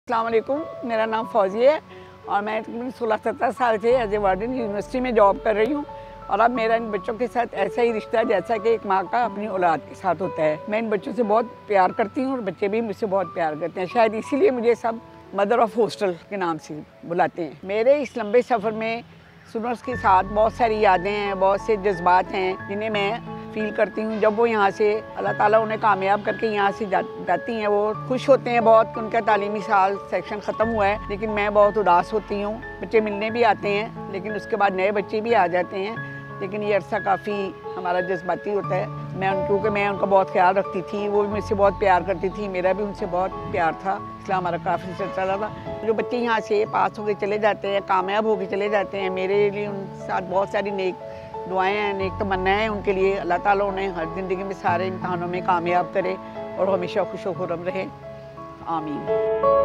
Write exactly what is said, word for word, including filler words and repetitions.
अस्सलाम वालेकुम, मेरा नाम फौजी है और मैं तकरीबन सोलह सत्रह साल से एज ए वार्डन यूनिवर्सिटी में जॉब कर रही हूँ। और अब मेरा इन बच्चों के साथ ऐसा ही रिश्ता जैसा कि एक माँ का अपनी औलाद के साथ होता है। मैं इन बच्चों से बहुत प्यार करती हूँ और बच्चे भी मुझसे बहुत प्यार करते हैं। शायद इसीलिए मुझे सब मदर ऑफ हॉस्टल के नाम से बुलाते हैं। मेरे इस लंबे सफ़र में स्टूडेंट्स के साथ बहुत सारी यादें हैं, बहुत से जज्बात हैं जिन्हें मैं फील करती हूँ। जब वो यहाँ से अल्लाह ताला उन्हें कामयाब करके यहाँ से जा, जाती हैं, वो खुश होते हैं बहुत कि उनका तालीमी साल सेक्शन ख़त्म हुआ है। लेकिन मैं बहुत उदास होती हूँ। बच्चे मिलने भी आते हैं लेकिन उसके बाद नए बच्चे भी आ जाते हैं। लेकिन ये अरसा काफ़ी हमारा जज्बाती होता है। मैं उन क्योंकि मैं उनका बहुत ख्याल रखती थी, वो भी मुझसे बहुत प्यार करती थी, मेरा भी उनसे बहुत प्यार था, इसलिए हमारा काफ़ी चलता रहा। जो बच्चे यहाँ से पास होकर चले जाते हैं, कामयाब होकर चले जाते हैं, मेरे लिए उनके साथ बहुत सारी नेक दुआएं हैं, नेक तमन्नाएं हैं उनके लिए। अल्लाह ताला उन्हें हर ज़िंदगी में सारे इम्तहानों में कामयाब करे और हमेशा खुश व खुर्रम रहे। आमीन।